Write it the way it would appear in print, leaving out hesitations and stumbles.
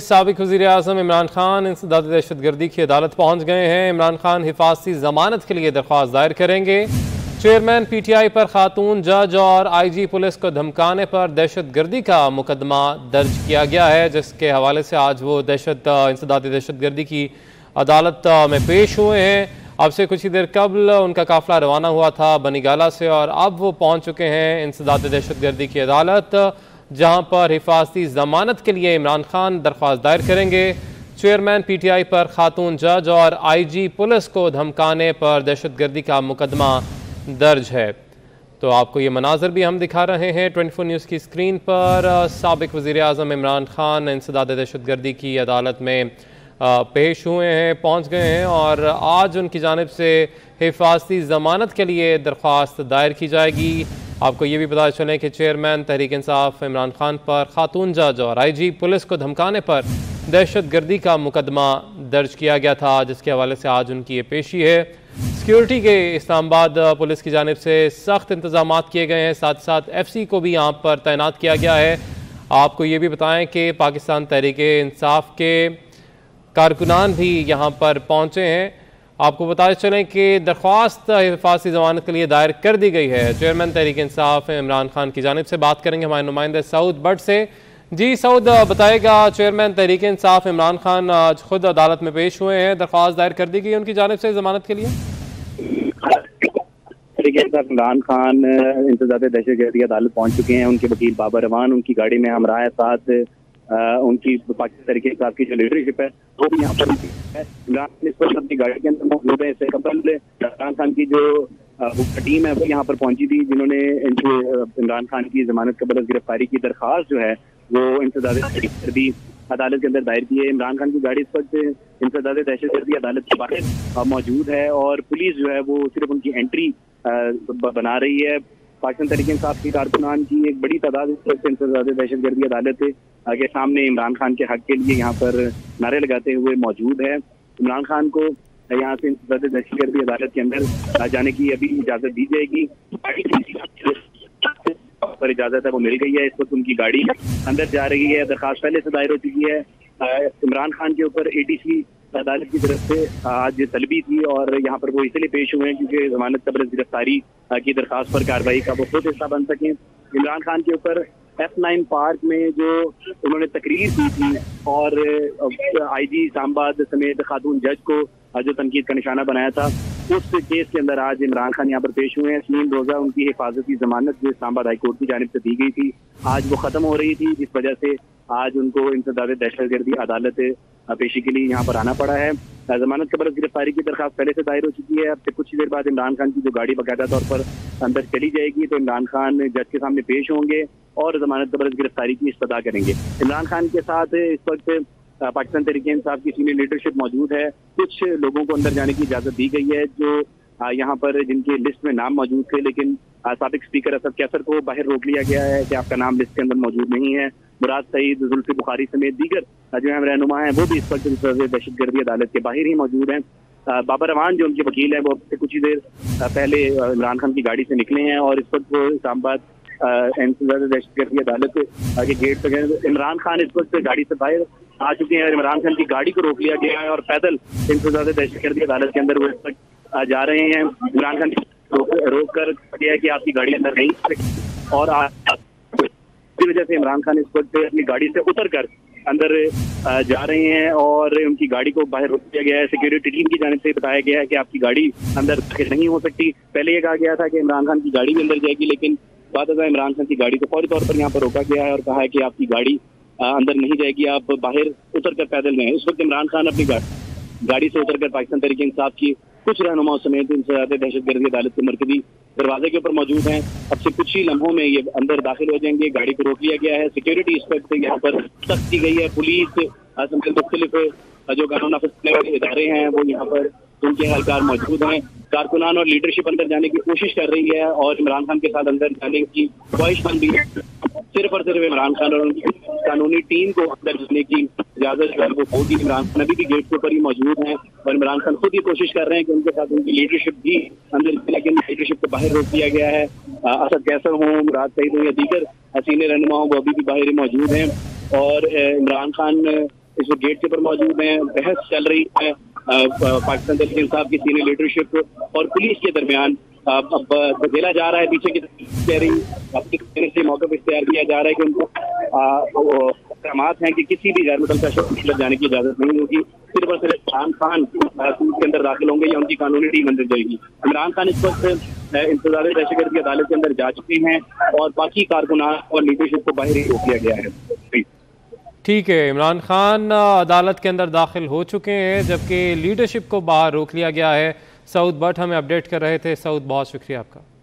साबिक वज़ीर-ए-आज़म इमरान खान इंसदाद दहशतगर्दी की अदालत पहुंच गए हैं। इमरान खान हिफाजती जमानत के लिए दरख्वास्त दायर करेंगे। चेयरमैन PTI पर खातून जज और IG पुलिस को धमकाने पर दहशतगर्दी का मुकदमा दर्ज किया गया है, जिसके हवाले से आज वो इंसदाद दहशतगर्दी की अदालत में पेश हुए हैं। अब से कुछ ही देर कबल उनका काफिला रवाना हुआ था बनीगाला से और अब वो पहुंच चुके हैं इंसदाद दहशतगर्दी की अदालत, जहां पर हिफाजती जमानत के लिए इमरान खान दरख्वास्त दायर करेंगे। चेयरमैन PTI पर खातून जज और IG पुलिस को धमकाने पर दहशतगर्दी का मुकदमा दर्ज है। तो आपको ये मनाजर भी हम दिखा रहे हैं 24 न्यूज़ की स्क्रीन पर। साबिक वज़ीर-ए-आज़म इमरान खान इंसदाद दहशतगर्दी की अदालत में पेश हुए हैं, पहुंच गए हैं और आज उनकी जानिब से हिफाजती ज़मानत के लिए दरख्वास्त दायर की जाएगी। आपको ये भी पता चले कि चेयरमैन तहरीक इंसाफ इमरान खान पर खातून जज और IG पुलिस को धमकाने पर दहशतगर्दी का मुकदमा दर्ज किया गया था, जिसके हवाले से आज उनकी ये पेशी है। सिक्योरिटी के इस्लामाबाद पुलिस की जानिब से सख्त इंतजाम किए गए हैं, साथ साथ FC को भी यहाँ पर तैनात किया गया है। आपको ये भी बताएं कि पाकिस्तान तहरीक इंसाफ के कारकुनान भी यहाँ पर पहुँचे हैं। आपको बताते चलें कि दरख्वास्त हिफाजती ज़मानत के लिए दायर कर दी गई है। चेयरमैन तहरीक इंसाफ इमरान खान की जानिब से बात करेंगे हमारे नुमाइंदे सऊद बट से। जी सऊद, बताएगा चेयरमैन तहरीक इंसाफ इमरान खान आज खुद अदालत में पेश हुए हैं, दरख्वास्त दायर कर दी गई उनकी जानिब से ज़मानत के लिए। इमरान खान इंसदाद दहशतगर्दी अदालत पहुंच चुके हैं। उनके वकील बाबर रवान उनकी गाड़ी में हमरा है, साथ उनकी पाकिस्तान तहरीक इंसाफ की जो लीडरशिप है वो भी यहाँ पर है। इमरान खान इस वक्त अपनी गाड़ी के अंदर मौजूद है। इससे कबल इमरान खान की जो टीम है वो यहाँ पर पहुंची थी, जिन्होंने इमरान खान की जमानत कबल गिरफ्तारी की दरख्वास्त जो है वो इंसदाद दहशतगर्दी अदालत के अंदर दायर की है। इमरान खान की गाड़ी इस वक्त इंसदाद दहशतगर्दी अदालत के बाहर मौजूद है और पुलिस जो है वो सिर्फ उनकी एंट्री बना रही है। पाकिस्तान तहरीक इंसाफ की कारकुनान की एक बड़ी तादाद इंसदाद दहशतगर्दी अदालत के सामने इमरान खान के हक के लिए यहाँ पर नारे लगाते हुए मौजूद है। इमरान खान को यहाँ से इंसदाद दहशतगर्दी अदालत के अंदर जाने की अभी इजाजत दी जाएगी। पर इजाजत है वो मिल गई है। इस वक्त उनकी गाड़ी अंदर जा रही है। दरखास्त पहले से दायर हो चुकी है। इमरान खान के ऊपर ATC अदालत की तरफ से आज तलबी थी और यहाँ पर वो इसलिए पेश हुए हैं क्योंकि जमानत कबल गिरफ्तारी की दरखास्त पर कार्रवाई का वो खुद हिस्सा बन सकें। इमरान खान के ऊपर F9 पार्क में जो उन्होंने तकरीर दी थी और IG इस्लामाबाद समेत खातून जज को जो तनकीद का निशाना बनाया था, उस केस के अंदर आज इमरान खान यहाँ पर पेश हुए हैं। 3 रोज़ा उनकी हिफाजती जमानत जो इस्लामाबाद हाई कोर्ट की जानिब से दी गई थी, आज वो ख़त्म हो रही थी, जिस वजह से आज उनको इंसदाद दहशतगर्दी अदालत पेशी के लिए यहाँ पर आना पड़ा है। जमानत कबल गिरफ्तारी की दरखास्त पहले से दायर हो चुकी है। अब से कुछ ही देर बाद इमरान खान की जो गाड़ी बाकायदा तौर पर अंदर चली जाएगी, तो इमरान खान जज के सामने पेश होंगे और जमानत कबल गिरफ्तारी की इस्तदा करेंगे। इमरान खान के साथ इस वक्त पाकिस्तान तहरीक इंसाफ की सीनियर लीडरशिप मौजूद है। कुछ लोगों को अंदर जाने की इजाजत दी गई है जो यहाँ पर जिनके लिस्ट में नाम मौजूद थे, लेकिन साबिक स्पीकर असद कैसर को बाहर रोक लिया गया है कि आपका नाम लिस्ट के अंदर मौजूद नहीं है। मुराद सईद, जुल्फी बुखारी समेत दीगर जो हम रहनुमा हैं वो भी इस वक्त दहशतगर्दी अदालत के बाहर ही मौजूद हैं। बाबर रवान जो उनके वकील हैं वो कुछ ही देर पहले इमरान खान की गाड़ी से निकले हैं और इस वक्त वो इस्लामाबाद इंसदाद दहशतगर्दी अदालत के गेट तक है। इमरान खान इस वक्त गाड़ी से बाहर आ चुके हैं और इमरान खान की गाड़ी को रोक लिया गया है और पैदल इंसदाद दहशतगर्दी अदालत के अंदर वो इस वक्त जा रहे हैं। इमरान खान रोक कर गया है कि आपकी गाड़ी अंदर नहीं, और इसी वजह से इमरान खान इस वक्त अपनी गाड़ी से उतर कर अंदर जा रहे हैं और उनकी गाड़ी को बाहर रोक दिया गया है। सिक्योरिटी टीम की जानिब से बताया गया है कि आपकी गाड़ी अंदर नहीं हो सकती। पहले ये कहा गया था कि इमरान खान की गाड़ी भी अंदर जाएगी, लेकिन बाद इमरान खान की गाड़ी को फौरी तौर पर यहाँ पर रोका गया है और कहा है कि आपकी गाड़ी अंदर नहीं जाएगी, आप बाहर उतर कर पैदल में। इस वक्त इमरान खान अपनी गाड़ी से उतर कर पाकिस्तान तहरीक इंसाफ की कुछ रहनुमाओं समेत इंसदाद दहशतगर्दी अदालत के मरकजी दरवाजे के ऊपर मौजूद हैं। अब से कुछ ही लम्हों में ये अंदर दाखिल हो जाएंगे। गाड़ी को रोक लिया गया है। सिक्योरिटी इस वक्त यहाँ पर सख्त की गई है। पुलिस मुख्तलिफ जो कानून नाफिज करने वाले इदारे हैं वो यहाँ पर उनके एहलकार मौजूद हैं। कारकुनान और लीडरशिप अंदर जाने की कोशिश कर रही है और इमरान खान के साथ अंदर जाने की ख्वाहिशमंद भी है। सिर्फ और सिर्फ इमरान खान और उनकी कानूनी टीम को अंदर जाने की इजाजत जो है वो होगी। इमरान खान अभी भी गेट के ऊपर ही मौजूद हैं और इमरान खान खुद ही कोशिश कर रहे हैं कि उनके साथ उनकी लीडरशिप भी अंदर, लेकिन लीडरशिप को बाहर रोक दिया गया है। असद कैसर हों, मुराद सईद हों या दीगर सीनियर रहनुमा हों, वो अभी भी बाहर ही मौजूद हैं और इमरान खान इस वक्त गेट के ऊपर मौजूद हैं। बहस चल रही है पाकिस्तान तहरीक इंसाफ की सीनियर लीडरशिप और पुलिस के दरमियान। अब बदला जा रहा है पीछे की कह रही अपनी से मौके पर इख्तियार किया जा रहा है कि उनको अहकामात हैं कि किसी भी गैर मुतल्लिका शख्स को जाने की इजाजत नहीं होगी। सिर्फ और सिर्फ इमरान खान सूद के अंदर दाखिल होंगे या उनकी कानूनी टीम अंदर जाएगी। इमरान खान इस वक्त इंतजार दहशतगर्द की अदालत के अंदर जा चुके हैं और बाकी कारकुनान और लीडरशिप को बाहर ही रोक लिया गया है। ठीक है, इमरान खान अदालत के अंदर दाखिल हो चुके हैं जबकि लीडरशिप को बाहर रोक लिया गया है। सऊद भट्ट हमें अपडेट कर रहे थे। सऊद, बहुत शुक्रिया आपका।